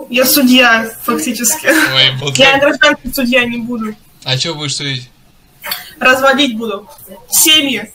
Я судья, фактически. Ой, Я гражданский судья не буду. А что будешь судить? Разводить буду. Семьи.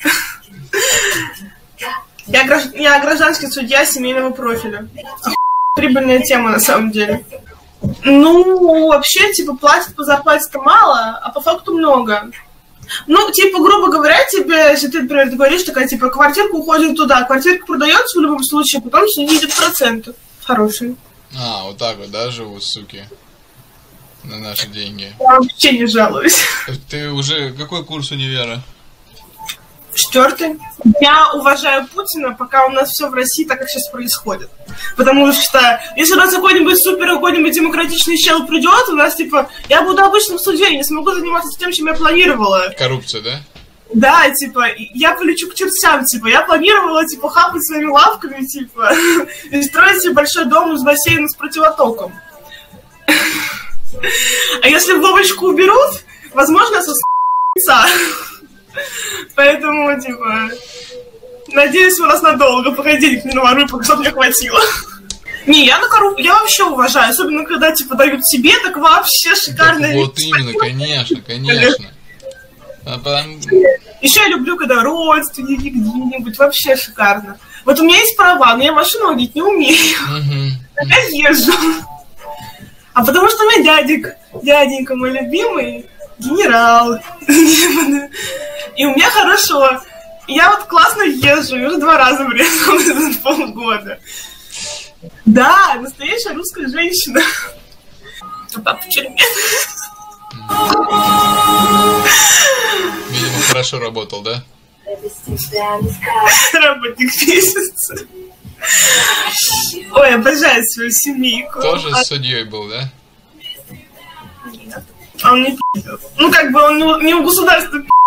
Я гражданский судья семейного профиля. Прибыльная тема на самом деле. Ну, вообще, типа, платят по зарплате-то мало, а по факту много. Ну, типа, грубо говоря, тебе, если ты, например, говоришь, такая, типа, квартирка уходит туда, квартирка продается в любом случае, потом с ней идет проценты. Хорошие. А, вот так вот, да, живут, суки? На наши деньги. Я вообще не жалуюсь. Ты уже... Какой курс универа? 4. Я уважаю Путина, пока у нас все в России так, как сейчас происходит. Потому что, если у нас какой-нибудь какой-нибудь демократичный чел придет, у нас, типа, я буду обычным судьей, не смогу заниматься тем, чем я планировала. Коррупция, да? Да, типа, я полечу к чертям, типа, я планировала, типа, хапать своими лавками, типа, и строить себе большой дом с бассейном с противотоком. А если Вовочку уберут, возможно, со Поэтому, типа, надеюсь, у нас надолго, пока денег не наворую, пока чтобы мне хватило. Не, я я вообще уважаю, особенно когда, типа, дают себе, так вообще шикарно. Вот именно, конечно, конечно. Еще я люблю, когда родственники где-нибудь, вообще шикарно. Вот у меня есть права, но я машину водить не умею. Я езжу. А потому что у меня дяденька мой любимый, генерал. И у меня хорошо. Я вот классно езжу, я уже 2 раза врезала за полгода. Да, настоящая русская женщина. А папа в тюрьме. Видимо, хорошо работал, да? Работник месяца. Ой, обожаю свою семейку. Тоже с судьей был, да? Нет. Он не пи***т. Ну, как бы он не у государства пи***.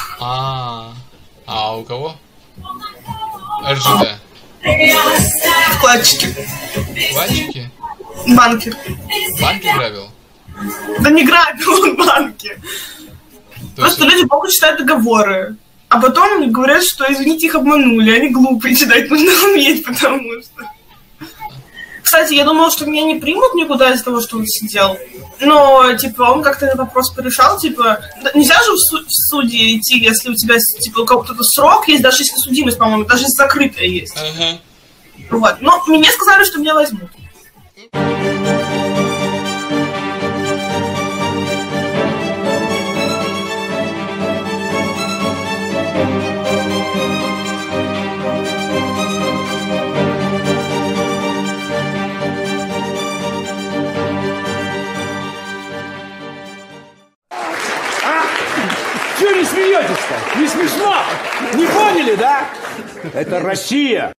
А у кого? РЖД. Вкладчики. Вкладчики? Банки. Банки грабил? Да не грабил он банки. Просто люди плохо читают договоры. А потом говорят, что, извините, их обманули. Они глупые, читать нужно уметь, потому что... Кстати, я думала, что меня не примут никуда из-за того, что он сидел. Но, типа, он как-то этот вопрос порешал, типа... Нельзя же в суде идти, если у тебя, типа, у кого-то срок есть, даже если судимость, по-моему, даже если закрытая есть. Вот. Но мне сказали, что меня возьмут. Чего не смеетесь-то? Не смешно? Не поняли, да? Это Россия.